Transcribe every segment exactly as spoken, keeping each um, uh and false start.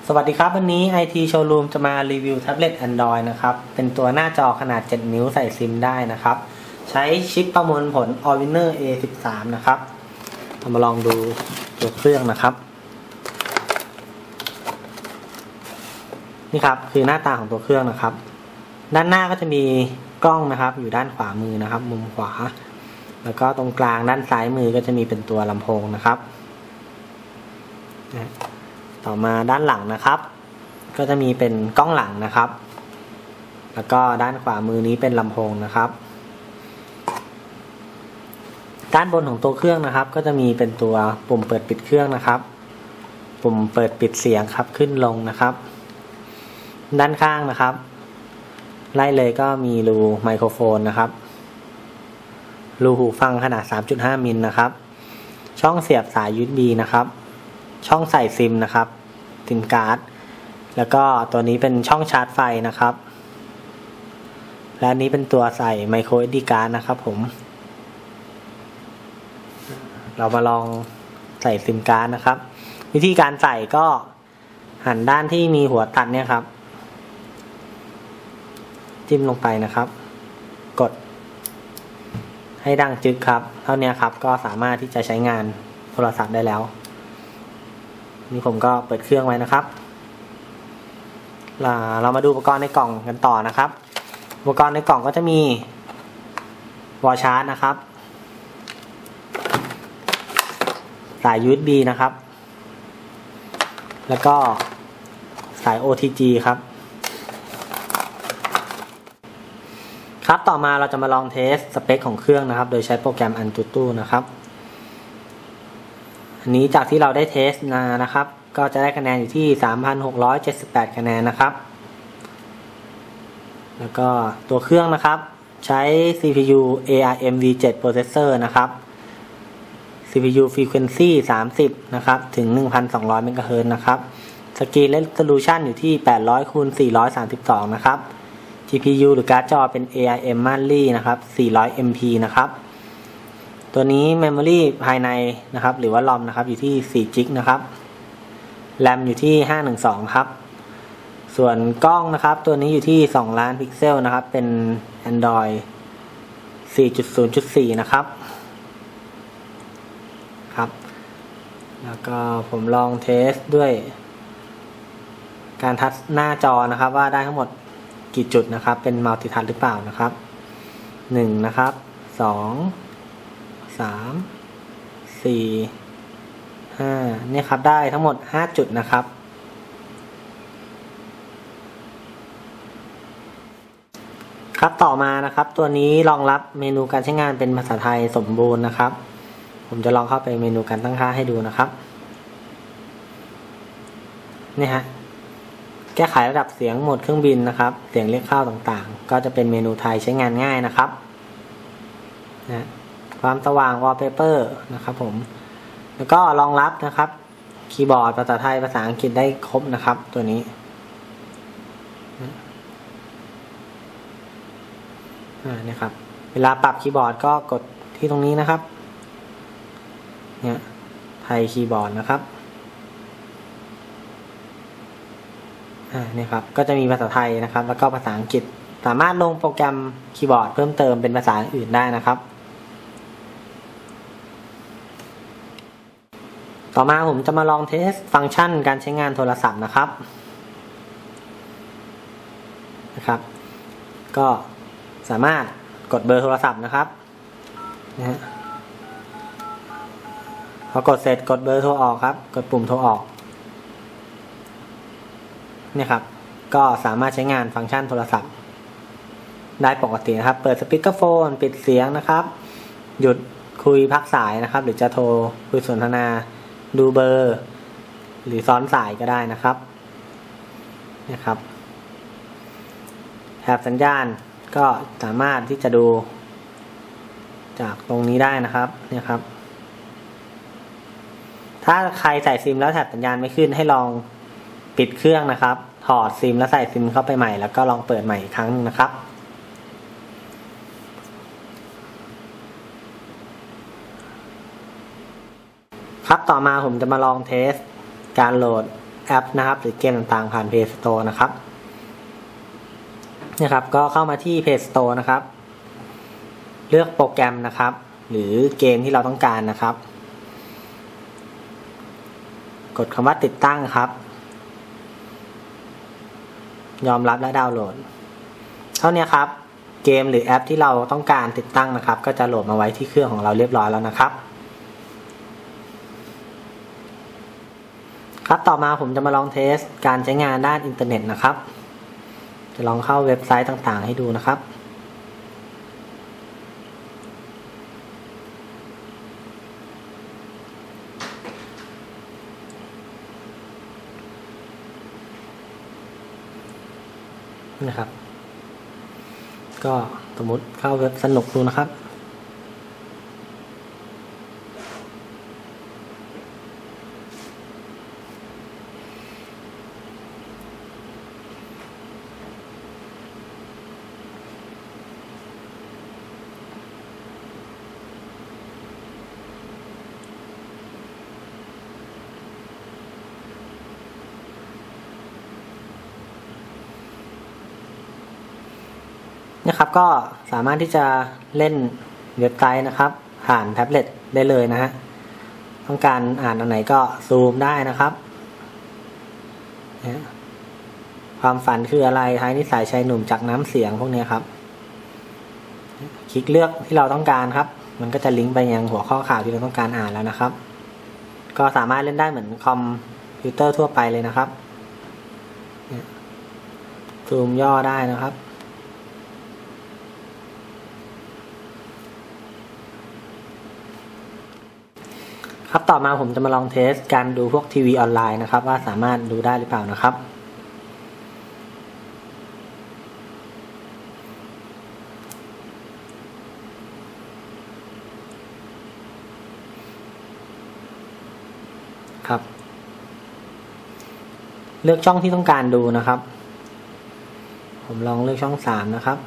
สวัสดีครับวันนี้ ไอ ที Showroom จะมารีวิวแท็บเล็ต Android นะครับเป็นตัวหน้าจอขนาดเจ็ดนิ้วใส่ซิมได้นะครับใช้ชิปประมวลผล Allwinner เอ สิบสาม นะครับเรามาลองดูตัวเครื่องนะครับนี่ครับคือหน้าตาของตัวเครื่องนะครับด้านหน้าก็จะมีกล้องนะครับอยู่ด้านขวามือนะครับมุมขวาแล้วก็ตรงกลางด้านซ้ายมือก็จะมีเป็นตัวลำโพงนะครับต่อมาด้านหลังนะครับก็จะมีเป็นกล้องหลังนะครับแล้วก็ด้านขวามือนี้เป็นลำโพงนะครับด้านบนของตัวเครื่องนะครับก็จะมีเป็นตัวปุ่มเปิดปิดเครื่องนะครับปุ่มเปิดปิดเสียงครับขึ้นลงนะครับด้านข้างนะครับไล่เลยก็มีรูไมโครโฟนนะครับรูหูฟังขนาด สามจุดห้า มิลนะครับช่องเสียบสาย ยู เอส บี นะครับช่องใส่ซิมนะครับซิมการ์ดแล้วก็ตัวนี้เป็นช่องชาร์จไฟนะครับและนี้เป็นตัวใส่ไมโคร เอส ดี การ์ดนะครับผมเรามาลองใส่ซิมการ์ดนะครับวิธีการใส่ก็หันด้านที่มีหัวตัดเนี่ยครับจิ้มลงไปนะครับกดให้ดังจึ๊กครับเท่านี้ครับก็สามารถที่จะใช้งานโทรศัพท์ได้แล้วนี่ผมก็เปิดเครื่องไว้นะครับเรามาดูอุปกรณ์ในกล่องกันต่อนะครับอุปกรณ์ในกล่องก็จะมีวอลชาร์จนะครับสาย ยู เอส บี นะครับแล้วก็สาย โอ ที จี ครับครับต่อมาเราจะมาลองเทสสเปคของเครื่องนะครับโดยใช้โปรแกรม AnTuTu นะครับอันนี้จากที่เราได้เทสมานะครับก็จะได้คะแนนอยู่ที่ สามพันหกร้อยเจ็ดสิบแปด คะแนนนะครับแล้วก็ตัวเครื่องนะครับใช้ ซี พี ยู เอ อาร์ เอ็ม วี เซเว่น Processor นะครับ ซี พี ยู Frequency สามสิบนะครับถึง หนึ่งพันสองร้อย เมกะเฮิรตซ์ นะครับ Screen Resolution อยู่ที่ แปดร้อยคูณสี่ร้อยสามสิบสอง นะครับ จี พี ยู หรือการ์ดจอเป็น เอ อาร์ เอ็ม Mali นะครับ สี่ร้อย เอ็ม พี นะครับตัวนี้ Memory ภายในนะครับหรือว่า รอม นะครับอยู่ที่ สี่ จิก นะครับ แรม อยู่ที่ ห้าร้อยสิบสอง ครับส่วนกล้องนะครับตัวนี้อยู่ที่สองล้านพิกเซลนะครับเป็น Android สี่จุดศูนย์จุดสี่ นะครับครับแล้วก็ผมลองเทสด้วยการทัชหน้าจอนะครับว่าได้ทั้งหมดกี่จุดนะครับเป็นมัลติทัชหรือเปล่านะครับหนึ่งนะครับสองสามสี่ห้าเนี่ยครับได้ทั้งหมดห้าจุดนะครับครับต่อมานะครับตัวนี้รองรับเมนูการใช้งานเป็นภาษาไทยสมบูรณ์นะครับผมจะลองเข้าไปเมนูการตั้งค่าให้ดูนะครับนี่ฮะแก้ไขระดับเสียงโหมดเครื่องบินนะครับเสียงเรียกเข้าต่างๆก็จะเป็นเมนูไทยใช้งานง่ายนะครับนะความสว่างวอลเปเปอร์นะครับผมแล้วก็รองรับนะครับคีย์บอร์ดภาษาไทยภาษาอังกฤษได้ครบนะครับตัวนี้อ่านี่ครับเวลาปรับคีย์บอร์ดก็กดที่ตรงนี้นะครับเนี่ยไทยคีย์บอร์ดนะครับอ่านี่ครับก็จะมีภาษาไทยนะครับแล้วก็ภาษาอังกฤษสามารถลงโปรแกรมคีย์บอร์ดเพิ่มเติมเป็นภาษาอื่นได้นะครับต่อมาผมจะมาลองเทสฟังก์ชันการใช้งานโทรศัพท์นะครับนะครับก็สามารถกดเบอร์โทรศัพท์นะครับนะฮะพอกดเสร็จกดเบอร์โทรออกครับกดปุ่มโทรออกเนี่ยครับก็สามารถใช้งานฟังก์ชันโทรศัพท์ได้ปกตินะครับเปิดสปีกเกอร์โฟนปิดเสียงนะครับหยุดคุยพักสายนะครับหรือจะโทรคุยสนทนาดูเบอร์หรือซ้อนสายก็ได้นะครับนะครับแถบสัญญาณก็สามารถที่จะดูจากตรงนี้ได้นะครับเนี่ยครับถ้าใครใส่ซิมแล้วแถบสัญญาณไม่ขึ้นให้ลองปิดเครื่องนะครับถอดซิมแล้วใส่ซิมเข้าไปใหม่แล้วก็ลองเปิดใหม่อีกครั้งนึงนะครับครับต่อมาผมจะมาลองเทสการโหลดแอปนะครับหรือเกมต่างๆผ่าน Play Store นะครับนะครับก็เข้ามาที่ Play Store นะครับเลือกโปรแกรมนะครับหรือเกมที่เราต้องการนะครับกดคำว่าติดตั้งครับยอมรับและดาวน์โหลดเท่านี้ครับเกมหรือแอปที่เราต้องการติดตั้งนะครับก็จะโหลดมาไว้ที่เครื่องของเราเรียบร้อยแล้วนะครับครับต่อมาผมจะมาลองเทสการใช้งานด้านอินเทอร์เน็ตนะครับจะลองเข้าเว็บไซต์ต่างๆให้ดูนะครับนะครับก็สมมติเข้าเว็บสนุกดูนะครับนะครับก็สามารถที่จะเล่นเว็บไซต์นะครับผ่านแท็บเล็ตได้เลยนะฮะต้องการอ่านอันไหนก็ซูมได้นะครับความฝันคืออะไรท้ายนิสัยชายหนุ่มจากน้ำเสียงพวกนี้ครับคลิกเลือกที่เราต้องการครับมันก็จะลิงก์ไปยังหัวข้อข่าวที่เราต้องการอ่านแล้วนะครับก็สามารถเล่นได้เหมือนคอมพิวเตอร์ทั่วไปเลยนะครับซูมย่อได้นะครับครับต่อมาผมจะมาลองเทสการดูพวกทีวีออนไลน์นะครับว่าสามารถดูได้หรือเปล่านะครับครับเลือกช่องที่ต้องการดูนะครับผมลองเลือกช่องสามนะครับ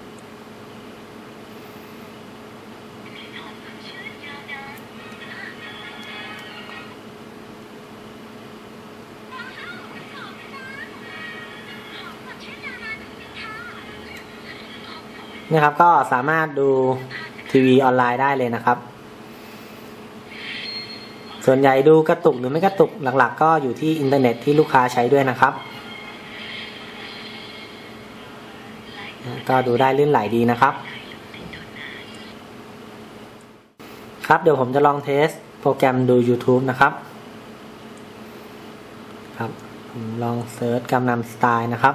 นะครับก็สามารถดูทีวีออนไลน์ได้เลยนะครับส่วนใหญ่ดูกระตุกหรือไม่กระตุกหลักๆก็อยู่ที่อินเทอร์เน็ตที่ลูกค้าใช้ด้วยนะครับก็ดูได้ลื่นไหลดีนะครับครับเดี๋ยวผมจะลองเทสโปรแกรมดู YouTube นะครับครับผมลองเซิร์ชกำนำสไตล์นะครับ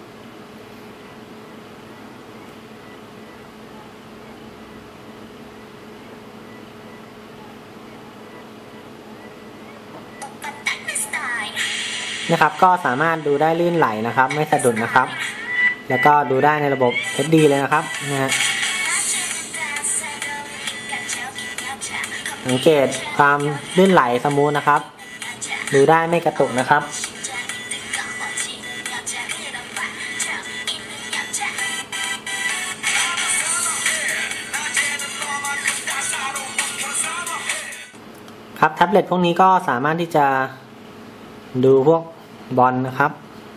นะครับก็สามารถดูได้ลื่นไหลนะครับไม่สะดุดนะครับแล้วก็ดูได้ในระบบ เอช ดี เลยนะครับนะฮะสังเกตความลื่นไหลสมูทนะครับดูได้ไม่กระตุกนะครับครับแท็บเล็ตพวกนี้ก็สามารถที่จะดูพวกบอลนะครับ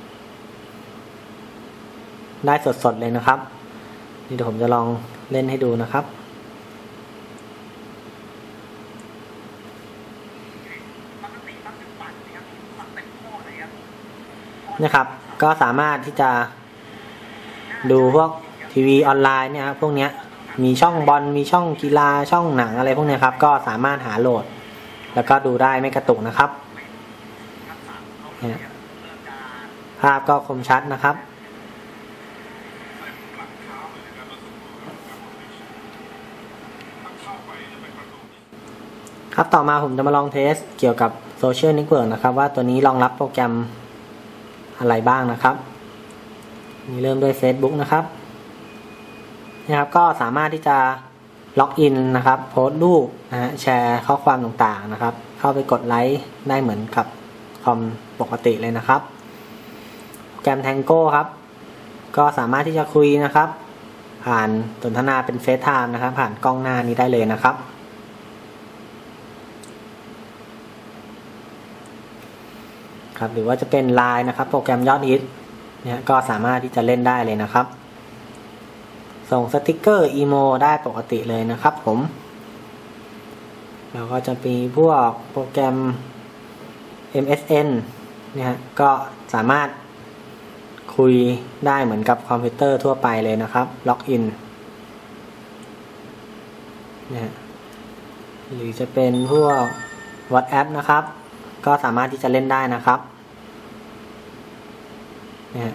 ได้สดๆเลยนะครับนี่เดี๋ยวผมจะลองเล่นให้ดูนะครับนะครับก็สามารถที่จะดูพวกทีวีออนไลน์เนี่ยครับพวกนี้มีช่องบอลมีช่องกีฬาช่องหนังอะไรพวกนี้ครับก็สามารถหาโหลดแล้วก็ดูได้ไม่กระตุกนะครับภาพก็คมชัดนะครับครับต่อมาผมจะมาลองเทสเกี่ยวกับโซเชียลเน็ตเวิร์กนะครับว่าตัวนี้รองรับโปรแกรมอะไรบ้างนะครับนี่เริ่มด้วย Facebook นะครับนะครับก็สามารถที่จะล็อกอินนะครับโพสต์รูปนะฮะแชร์ข้อความต่างๆนะครับเข้าไปกดไลค์ได้เหมือนกับคอมปกติเลยนะครับโปรแกรม Tango ครับก็สามารถที่จะคุยนะครับผ่านสนทนาเป็นเฟซไทม์นะครับผ่านกล้องหน้านี้ได้เลยนะครับนะครับหรือว่าจะเป็น ไลน์ นะครับโปรแกรมยอดฮิตเนี่ยก็สามารถที่จะเล่นได้เลยนะครับส่งสติกเกอร์อีโมได้ปกติเลยนะครับผมแล้วก็จะมีพวกโปรแกรม เอ็ม เอส เอ็น เนี่ยฮะก็สามารถคุยได้เหมือนกับคอมพิวเตอร์ทั่วไปเลยนะครับล็อกอินเนี่ยหรือจะเป็นพวก WhatsApp นะครับก็สามารถที่จะเล่นได้นะครับเนี่ย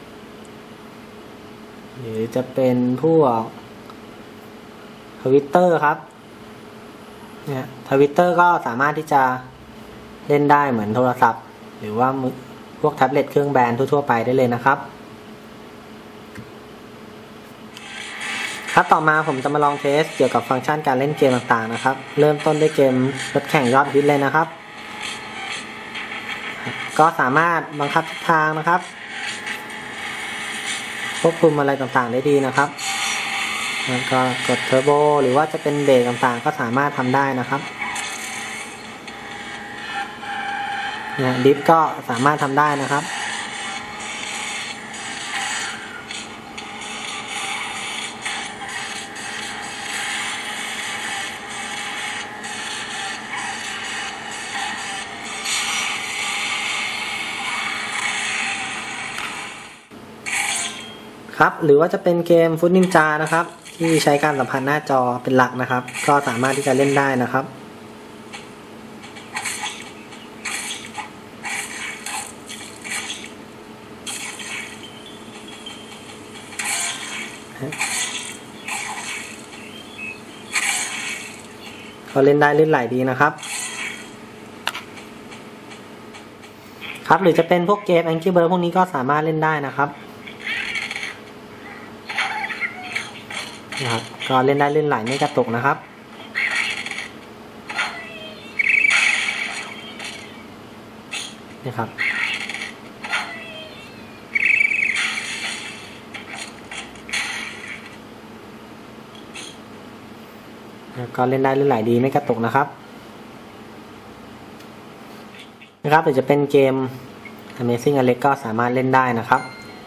หรือจะเป็นพวก Twitter ครับเนี่ย Twitter ก็สามารถที่จะเล่นได้เหมือนโทรศัพท์หรือว่าพวกแท็บเล็ตเครื่องแบนทั่วๆไปได้เลยนะครับครับต่อมาผมจะมาลองเทสเกี่ยวกับฟังก์ชันการเล่นเกมต่างๆนะครับเริ่มต้นด้วยเกมรถแข่งยอดฮิตเลยนะครับก็สามารถบังคับทิศทางนะครับควบคุมอะไรต่างๆได้ดีนะครับแล้วก็กดเทอร์โบหรือว่าจะเป็นเบรกต่างๆก็สามารถทำได้นะครับเนี่ยดิฟก็สามารถทำได้นะครับครับหรือว่าจะเป็นเกมฟุตนินจานะครับที่ใช้การสัมผัสหน้าจอเป็นหลักนะครับก็สามารถที่จะเล่นได้นะครับก็เล่นได้เล่นไหลดีนะครับครับหรือจะเป็นพวกเกม Angry Birds พวกนี้ก็สามารถเล่นได้นะครับนะครับก็เล่นได้เล่นไหลไม่กระตุกนะครับนี่ครับก็เล่นได้เล่นไหลดีไม่กระตุกนะครับนะครับหรือจะเป็นเกม Amazing Alex ก็สามารถเล่นได้นะครับ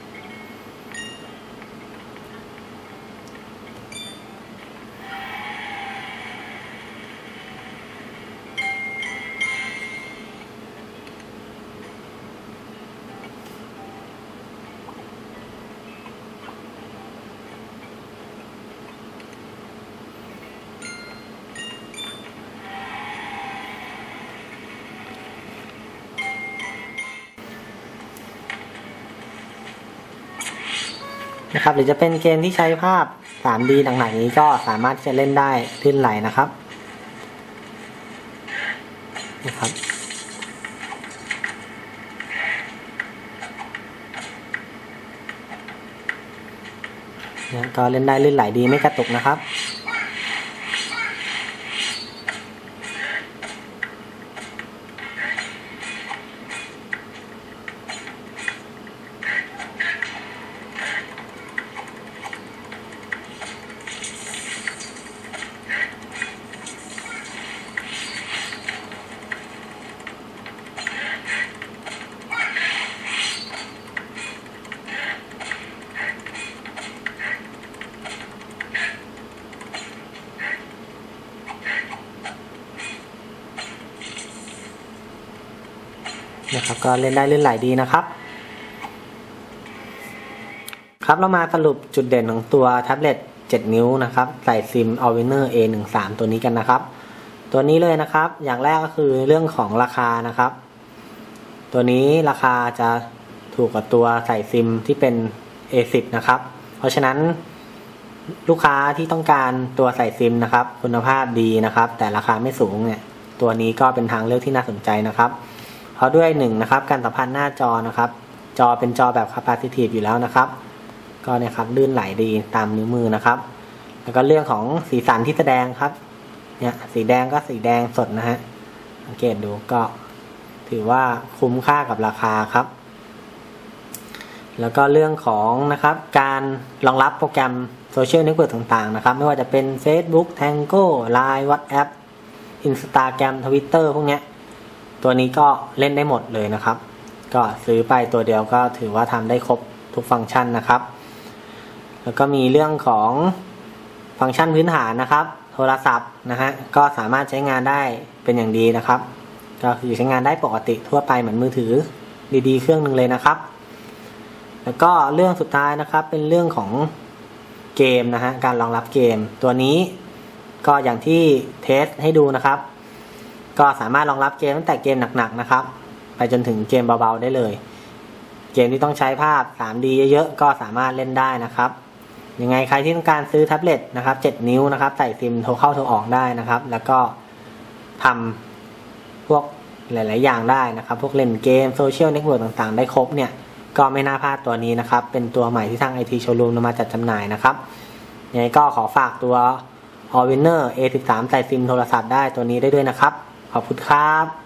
นะครับหรือจะเป็นเกมที่ใช้ภาพ ทรี ดี ต่างๆนี้ก็สามารถจะเล่นได้ลื่นไหลนะครับนะครับเนี่ยก็เล่นได้ลื่นไหลดีไม่กระตุกนะครับนะครับก็เล่นได้ลื่นไหลดีนะครับครับเรามาสรุปจุดเด่นของตัวแท็บเล็ตเจ็ดนิ้วนะครับใส่ซิม Allwinner เอ หนึ่งสาม ตัวนี้กันนะครับตัวนี้เลยนะครับอย่างแรกก็คือเรื่องของราคานะครับตัวนี้ราคาจะถูกกว่าตัวใส่ซิมที่เป็น เอ สิบ นะครับเพราะฉะนั้นลูกค้าที่ต้องการตัวใส่ซิมนะครับคุณภาพดีนะครับแต่ราคาไม่สูงเนี่ยตัวนี้ก็เป็นทางเลือกที่น่าสนใจนะครับเพราะด้วยหนึ่งนะครับการสัมพันธ์หน้าจอนะครับจอเป็นจอแบบ Capacitive อยู่แล้วนะครับก็เนี่ยครับลื่นไหลดีตามนิ้วมือนะครับแล้วก็เรื่องของสีสันที่แสดงครับเนี่ยสีแดงก็สีแดงสดนะฮะสังเกตดูก็ถือว่าคุ้มค่ากับราคาครับแล้วก็เรื่องของนะครับการรองรับโปรแกรมโซเชียลเน็ตเวิร์กต่างๆนะครับไม่ว่าจะเป็น Facebook Tango ไลน์ WhatsApp Instagram Twitter พวกเนี้ยตัวนี้ก็เล่นได้หมดเลยนะครับก็ซื้อไปตัวเดียวก็ถือว่าทำได้ครบทุกฟังก์ชันนะครับแล้วก็มีเรื่องของฟังก์ชันพื้นฐานนะครับโทรศัพท์นะฮะก็สามารถใช้งานได้เป็นอย่างดีนะครับก็คือใช้งานได้ปกติทั่วไปเหมือนมือถือดีๆเครื่องหนึ่งเลยนะครับแล้วก็เรื่องสุดท้ายนะครับเป็นเรื่องของเกมนะฮะการรองรับเกมตัวนี้ก็อย่างที่เทสให้ดูนะครับก็สามารถรองรับเกมตั้งแต่เกมหนักๆนะครับไปจนถึงเกมเบาๆได้เลยเกมที่ต้องใช้ภาพ ทรี ดี เยอะๆก็สามารถเล่นได้นะครับยังไงใครที่ต้องการซื้อแท็บเล็ตนะครับเจ็ดนิ้วนะครับใส่ซิมโทรเข้าโทรออกได้นะครับแล้วก็ทำพวกหลายๆอย่างได้นะครับพวกเล่นเกมโซเชียลเน็ตเวิร์กต่างๆได้ครบเนี่ยก็ไม่น่าพลาดตัวนี้นะครับเป็นตัวใหม่ที่ทาง ไอ ที Showroom นำมาจัดจำหน่ายนะครับยังไงก็ขอฝากตัว Allwinner เอ สิบสาม ใส่ซิมโทรศัพท์ได้ตัวนี้ได้ด้วยนะครับขอบคุณครับ